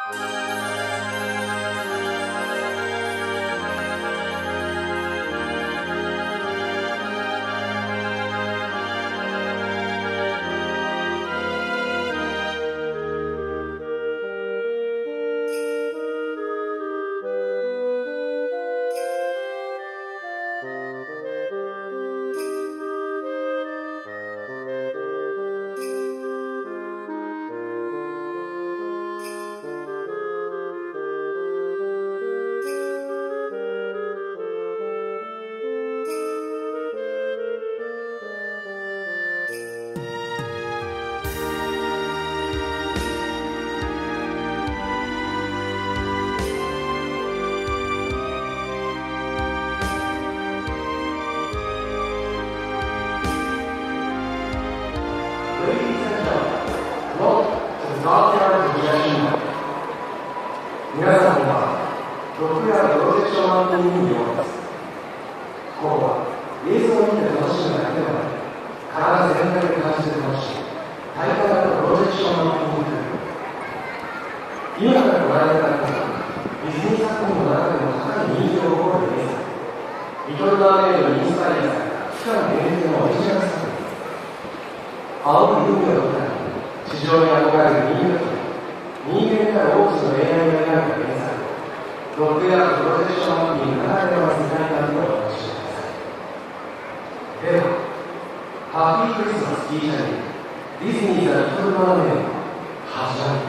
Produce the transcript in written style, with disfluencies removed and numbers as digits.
皆さんはロックやプロジェクションマッピングにようです。ここは映像を見て楽しむだけではなく、体全体で感じて楽しい体感型プロジェクションマッピングです。今からご覧いただくのはディズニー作品の中でも高い人気を誇る映画、リトル・マーメイドにインスパイアされた期間限定のオリジナル作品。青い海を舞台に地上に憧れる人間から多くの恋愛が描いた原作をロックやプロジェクションマッピングならではの世界観でお楽しみください。では、ハッピークリスマス T チャレンジディズニー・ザ・リトル・マーメイド始まります。